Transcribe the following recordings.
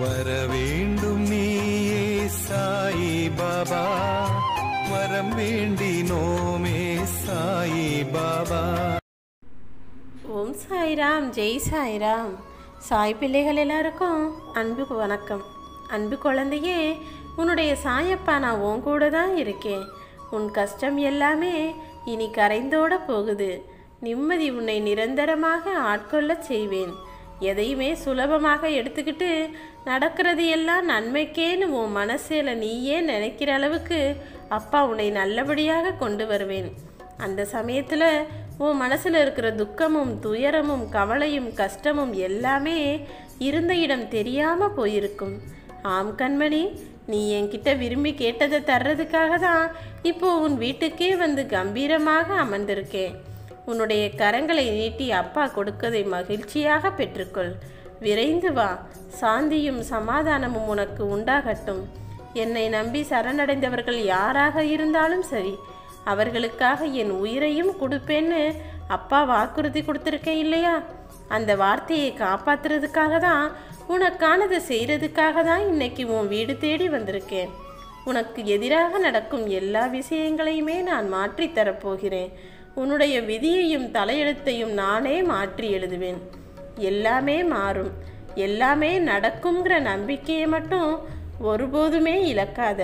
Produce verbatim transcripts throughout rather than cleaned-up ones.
வரவேண்டும் நீயே சாயிபாபா, வரம் வேண்டினோமே சாயிபாபா. ஓம் சாய்ராம், ஜெய் சாய்ராம். சாய் பிள்ளைகள் எல்லாருக்கும் அன்பு வணக்கம். அன்பு குழந்தையே, உன்னுடைய சாயப்பா நான் உன் கூட தான் இருக்கேன். உன் கஷ்டம் எல்லாமே இனி கரைந்தோட போகுது. நிம்மதி உன்னை நிரந்தரமாக ஆட்கொள்ள செய்வேன். எதையுமே சுலபமாக எடுத்துக்கிட்டு நடக்கிறது எல்லாம் நன்மைக்கேன்னு உன் மனசில் நீயே நினைக்கிற அளவுக்கு அப்பா உன்னை நல்லபடியாக கொண்டு வருவேன். அந்த சமயத்தில் உன் மனசில் இருக்கிற துக்கமும் துயரமும் கவலையும் கஷ்டமும் எல்லாமே இருந்த இடம் தெரியாமல் போயிருக்கும். ஆம் கண்மணி, நீ என்கிட்ட விரும்பி கேட்டதை தர்றதுக்காக தான் இப்போ உன் வீட்டுக்கே வந்து கம்பீரமாக அமர்ந்திருக்கேன். உன்னுடைய கரங்களை நீட்டி அப்பா கொடுக்கதை மகிழ்ச்சியாக பெற்றுக்கொள். விரைந்து வா, சாந்தியும் சமாதானமும் உனக்கு உண்டாகட்டும். என்னை நம்பி சரணடைந்தவர்கள் யாராக இருந்தாலும் சரி, அவர்களுக்காக என் உயிரையும் கொடுப்பேன்னு அப்பா வாக்குறுதி கொடுத்துருக்கேன் இல்லையா? அந்த வார்த்தையை காப்பாற்றுறதுக்காக தான், உனக்கானதை செய்கிறதுக்காக தான் இன்னைக்கு உன் வீடு தேடி வந்திருக்கேன். உனக்கு எதிராக நடக்கும் எல்லா விஷயங்களையுமே நான் மாற்றி தரப்போகிறேன். உன்னுடைய விதியையும் தலையெழுத்தையும் நானே மாற்றி எழுதுவேன். எல்லாமே மாறும், எல்லாமே நடக்குங்கிற நம்பிக்கையை மட்டும் ஒருபோதுமே இழக்காத.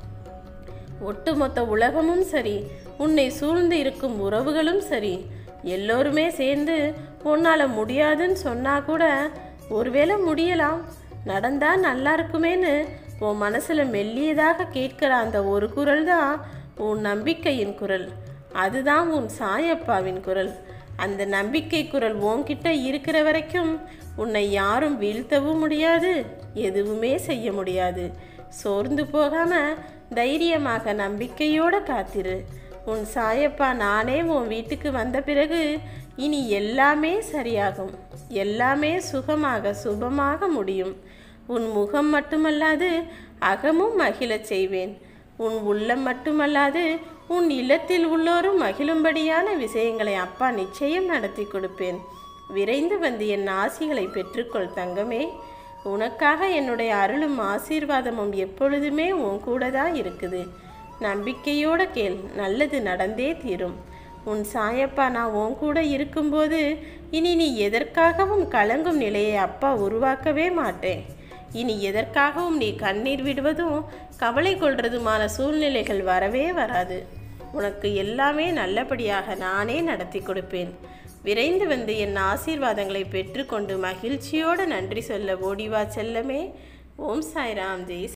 ஒட்டுமொத்த உலகமும் சரி, உன்னை சூழ்ந்து இருக்கும் உறவுகளும் சரி, எல்லோருமே சேர்ந்து உன்னால் முடியாதுன்னு சொன்னால் கூட ஒருவேளை முடியலாம், நடந்தா நல்லா இருக்குமேன்னு உன் மனசில் மெல்லியதாக கேட்கிற அந்த ஒரு குரல் தான் உன் நம்பிக்கையின் குரல். அதுதான் உன் சாயப்பாவின் குரல். அந்த நம்பிக்கை குரல் உன்கிட்ட இருக்கிற வரைக்கும் உன்னை யாரும் வீழ்த்தவும் முடியாது, எதுவுமே செய்ய முடியாது. சோர்ந்து போகாம தைரியமாக நம்பிக்கையோடு காத்திரு. உன் சாயப்பா நானே உன் வீட்டுக்கு வந்த பிறகு இனி எல்லாமே சரியாகும். எல்லாமே சுகமாக சுபமாக முடியும். உன் முகம் மட்டுமல்லாது அகமும் மகிழச் செய்வேன். உன் உள்ளம் மட்டுமல்லாது உன் இல்லத்தில் உள்ளோரும் மகிழும்படியான விஷயங்களை அப்பா நிச்சயம் நடத்தி கொடுப்பேன். விரைந்து வந்து என் ஆசிகளை பெற்றுக்கொள் தங்கமே. உனக்காக என்னுடைய அருளும் ஆசீர்வாதமும் எப்பொழுதுமே உன் கூட தான் இருக்குது. நம்பிக்கையோட கேள், நல்லது நடந்தே தீரும். உன் சாயப்பா நான் உன் கூட இருக்கும்போது இனி நீ எதற்காகவும் கலங்கும் நிலையை அப்பா உருவாக்கவே மாட்டேன். இனி எதற்காகவும் நீ கண்ணீர் விடுவதும் கவலை கொள்றதுமான சூழ்நிலைகள் வரவே வராது. உனக்கு எல்லாமே நல்லபடியாக நானே நடத்தி கொடுப்பேன். விரைந்து வந்து என் ஆசீர்வாதங்களை பெற்றுக்கொண்டு மகிழ்ச்சியோடு நன்றி சொல்ல ஓடிவா செல்லமே. ஓம் சாய்ராம், ஜெய்